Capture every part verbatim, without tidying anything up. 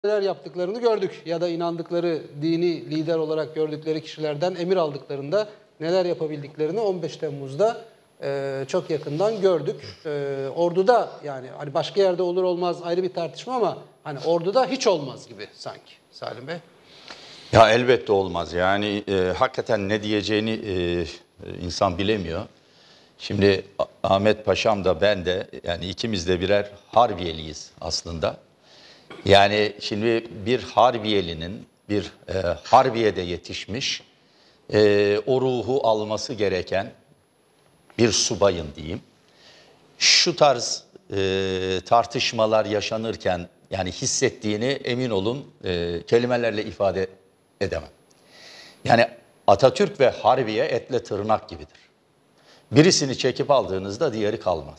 neler yaptıklarını gördük. Ya da inandıkları dini lider olarak gördükleri kişilerden emir aldıklarında neler yapabildiklerini on beş Temmuz'da e, çok yakından gördük. E, orduda yani hani başka yerde olur olmaz ayrı bir tartışma ama hani orduda hiç olmaz gibi sanki Salim Bey. Ya elbette olmaz. Yani e, hakikaten ne diyeceğini e, insan bilemiyor. Şimdi Ahmet Paşam da ben de yani ikimiz de birer Harbiyeliyiz aslında. Yani şimdi bir Harbiyelinin bir e, Harbiye'de yetişmiş e, o ruhu alması gereken bir subayın diyeyim. Şu tarz e, tartışmalar yaşanırken yani hissettiğini emin olun e, kelimelerle ifade edemem. Yani Atatürk ve Harbiye etle tırnak gibidir. Birisini çekip aldığınızda diğeri kalmaz.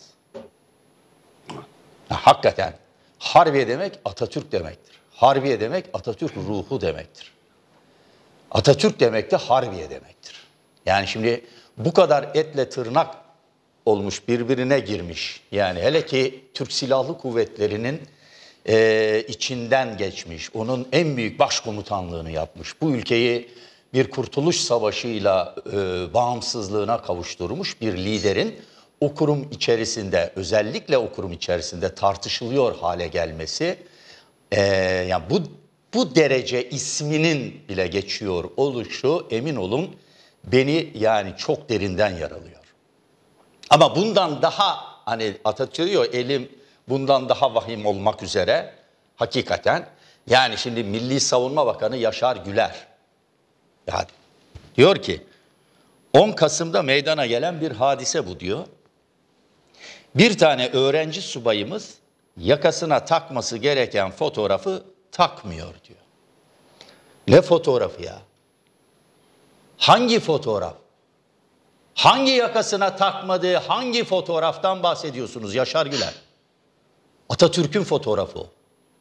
Ya, hakikaten Harbiye demek Atatürk demektir. Harbiye demek Atatürk ruhu demektir. Atatürk demek de Harbiye demektir. Yani şimdi bu kadar etle tırnak olmuş, birbirine girmiş. Yani hele ki Türk Silahlı Kuvvetleri'nin e, içinden geçmiş. Onun en büyük başkomutanlığını yapmış. Bu ülkeyi bir kurtuluş savaşıyla e, bağımsızlığına kavuşturmuş bir liderin o kurum içerisinde, özellikle o kurum içerisinde tartışılıyor hale gelmesi, e, yani bu bu derece isminin bile geçiyor oluşu emin olun beni yani çok derinden yaralıyor. Ama bundan daha hani Atatürk diyor elim bundan daha vahim olmak üzere hakikaten yani şimdi Milli Savunma Bakanı Yaşar Güler yani diyor ki on Kasım'da meydana gelen bir hadise bu diyor. Bir tane öğrenci subayımız yakasına takması gereken fotoğrafı takmıyor diyor. Ne fotoğrafı ya? Hangi fotoğraf? Hangi yakasına takmadığı hangi fotoğraftan bahsediyorsunuz Yaşar Güler? Atatürk'ün fotoğrafı o.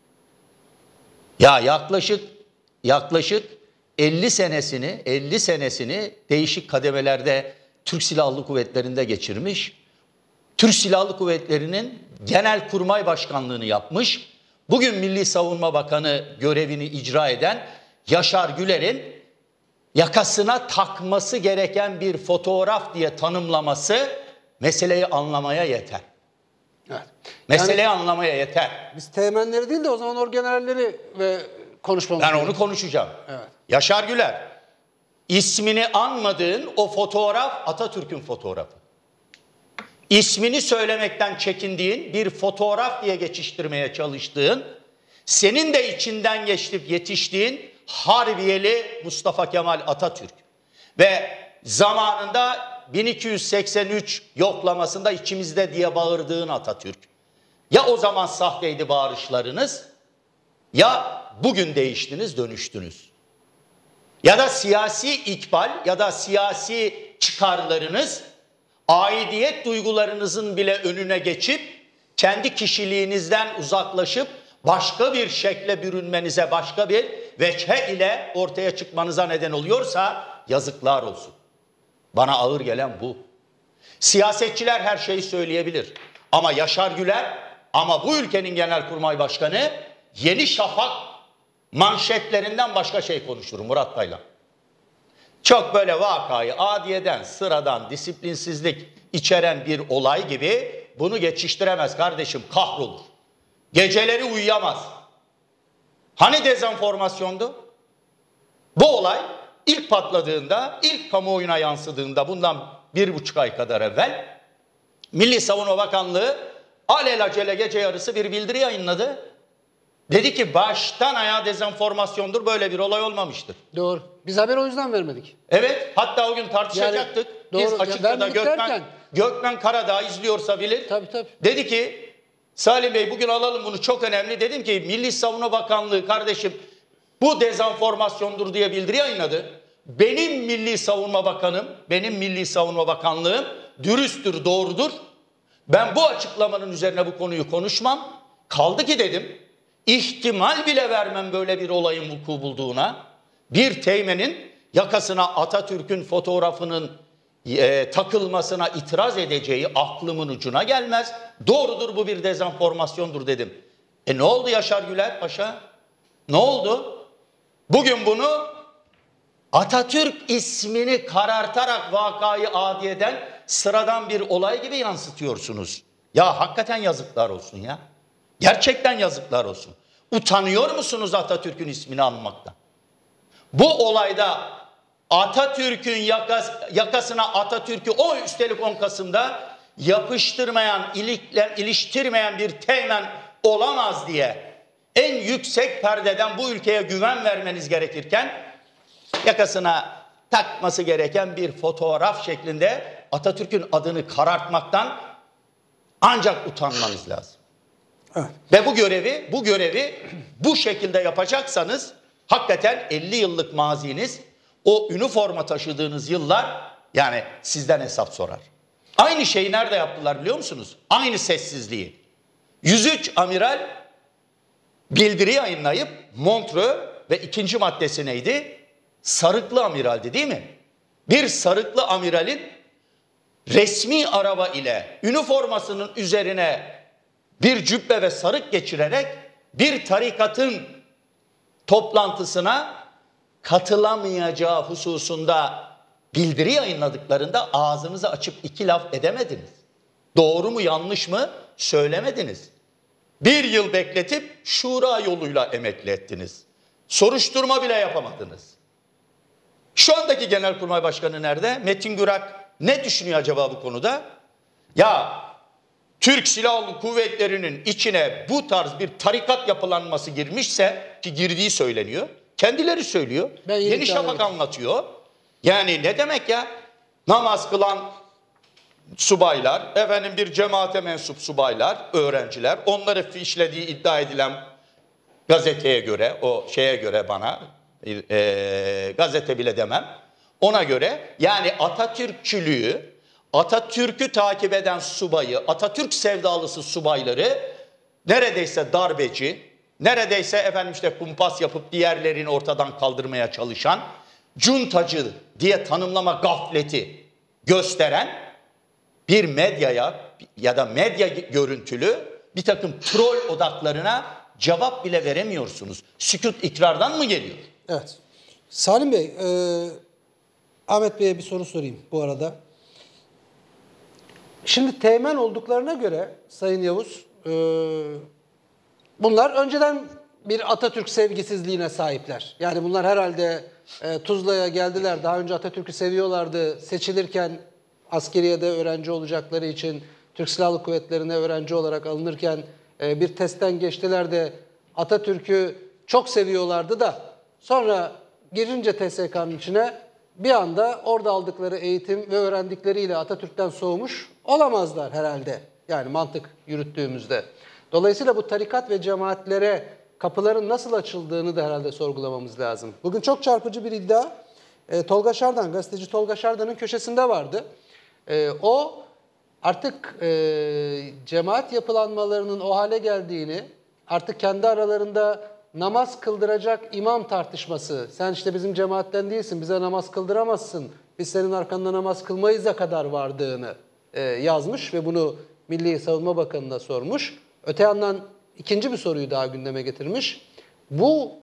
Ya yaklaşık yaklaşık elli senesini elli senesini değişik kademelerde Türk Silahlı Kuvvetleri'nde geçirmiş. Türk Silahlı Kuvvetleri'nin Genelkurmay Başkanlığını yapmış. Bugün Milli Savunma Bakanı görevini icra eden Yaşar Güler'in yakasına takması gereken bir fotoğraf diye tanımlaması meseleyi anlamaya yeter. Evet. Meseleyi yani, anlamaya yeter. Biz teğmenleri değil de o zaman orgeneralleri ve konuşmamız Ben onu konuşacağım. Evet. Yaşar Güler, ismini anmadığın o fotoğraf Atatürk'ün fotoğrafı. İsmini söylemekten çekindiğin bir fotoğraf diye geçiştirmeye çalıştığın, senin de içinden geçip yetiştiğin Harbiyeli Mustafa Kemal Atatürk. Ve zamanında bin iki yüz seksen üç yoklamasında içimizde diye bağırdığın Atatürk. Ya o zaman sahteydi bağırışlarınız ya bugün değiştiniz dönüştünüz. Ya da siyasi ikbal ya da siyasi çıkarlarınız aidiyet duygularınızın bile önüne geçip kendi kişiliğinizden uzaklaşıp başka bir şekle bürünmenize, başka bir veçhe ile ortaya çıkmanıza neden oluyorsa yazıklar olsun. Bana ağır gelen bu. Siyasetçiler her şeyi söyleyebilir. Ama Yaşar Güler, ama bu ülkenin Genelkurmay Başkanı Yeni Şafak manşetlerinden başka şey konuşur Murat Taylan. Çok böyle vakayı adiyeden, sıradan, disiplinsizlik içeren bir olay gibi bunu geçiştiremez kardeşim, kahrolur. Geceleri uyuyamaz. Hani dezenformasyondu? Bu olay ilk patladığında, ilk kamuoyuna yansıdığında bundan bir buçuk ay kadar evvel Milli Savunma Bakanlığı alelacele gece yarısı bir bildiri yayınladı. Dedi ki baştan ayağa dezenformasyondur, böyle bir olay olmamıştır. Doğru. Biz haber o yüzden vermedik. Evet, hatta o gün tartışacaktık. Yani, Biz doğru. açıkta da Gökmen, derken... Gökmen Karadağ izliyorsa bilir. Tabii tabii. Dedi ki Salim Bey bugün alalım bunu, çok önemli. Dedim ki Milli Savunma Bakanlığı kardeşim bu dezenformasyondur diye bildiri yayınladı. Benim Milli Savunma Bakanım, benim Milli Savunma Bakanlığım dürüsttür, doğrudur. Ben bu açıklamanın üzerine bu konuyu konuşmam. Kaldı ki dedim, ihtimal bile vermem böyle bir olayın vuku bulduğuna. Bir teğmenin yakasına Atatürk'ün fotoğrafının e, takılmasına itiraz edeceği aklımın ucuna gelmez. Doğrudur, bu bir dezenformasyondur dedim. E ne oldu Yaşar Güler Paşa? Ne oldu? Bugün bunu Atatürk ismini karartarak vakayı adiyeden sıradan bir olay gibi yansıtıyorsunuz. Ya hakikaten yazıklar olsun ya. Gerçekten yazıklar olsun. Utanıyor musunuz Atatürk'ün ismini anmaktan? Bu olayda Atatürk'ün yakas, yakasına Atatürk'ü o üstelik on Kasım'da yapıştırmayan, ilikler, iliştirmeyen bir teğmen olamaz diye en yüksek perdeden bu ülkeye güven vermeniz gerekirken yakasına takması gereken bir fotoğraf şeklinde Atatürk'ün adını karartmaktan ancak utanmanız lazım. Evet. Ve bu görevi, bu görevi bu şekilde yapacaksanız hakikaten elli yıllık maziniz, o üniforma taşıdığınız yıllar yani sizden hesap sorar. Aynı şeyi nerede yaptılar biliyor musunuz? Aynı sessizliği. yüz üç amiral bildiri yayınlayıp Montreux ve ikinci maddesi neydi? Sarıklı amiraldi değil mi? Bir sarıklı amiralin resmi araba ile üniformasının üzerine bir cübbe ve sarık geçirerek bir tarikatın toplantısına katılamayacağı hususunda bildiri yayınladıklarında ağzınızı açıp iki laf edemediniz. Doğru mu yanlış mı söylemediniz. Bir yıl bekletip şura yoluyla emekli ettiniz. Soruşturma bile yapamadınız. Şu andaki Genelkurmay Başkanı nerede? Metin Gürak ne düşünüyor acaba bu konuda? Ya Türk Silahlı Kuvvetleri'nin içine bu tarz bir tarikat yapılanması girmişse, ki girdiği söyleniyor. Kendileri söylüyor. Ben yeni Yeni Şafak çağrı- anlatıyor. Yani ne demek ya? Namaz kılan subaylar, efendim bir cemaate mensup subaylar, öğrenciler, onları fişlediği iddia edilen gazeteye göre, o şeye göre bana, e, gazete bile demem, ona göre yani Atatürkçülüğü, Atatürk'ü takip eden subayı, Atatürk sevdalısı subayları neredeyse darbeci, neredeyse efendim işte kumpas yapıp diğerlerini ortadan kaldırmaya çalışan, cuntacı diye tanımlama gafleti gösteren bir medyaya ya da medya görüntülü bir takım troll odaklarına cevap bile veremiyorsunuz. Sükut ikrardan mı geliyor? Evet. Salim Bey, e, Ahmet Bey'e bir soru sorayım bu arada. Şimdi teğmen olduklarına göre Sayın Yavuz, e, bunlar önceden bir Atatürk sevgisizliğine sahipler. Yani bunlar herhalde e, Tuzla'ya geldiler, daha önce Atatürk'ü seviyorlardı, seçilirken askeriyede öğrenci olacakları için Türk Silahlı Kuvvetleri'ne öğrenci olarak alınırken e, bir testten geçtiler de Atatürk'ü çok seviyorlardı da sonra girince T S K'nın içine bir anda orada aldıkları eğitim ve öğrendikleriyle Atatürk'ten soğumuş olamazlar herhalde. Yani mantık yürüttüğümüzde. Dolayısıyla bu tarikat ve cemaatlere kapıların nasıl açıldığını da herhalde sorgulamamız lazım. Bugün çok çarpıcı bir iddia e, Tolga Şardan, gazeteci Tolga Şardan'ın köşesinde vardı. E, o artık e, cemaat yapılanmalarının o hale geldiğini, artık kendi aralarında namaz kıldıracak imam tartışması, sen işte bizim cemaatten değilsin, bize namaz kıldıramazsın, biz senin arkanda namaz kılmayız'a kadar vardığını e, yazmış ve bunu Milli Savunma Bakanı'na sormuş. Öte yandan ikinci bir soruyu daha gündeme getirmiş. Bu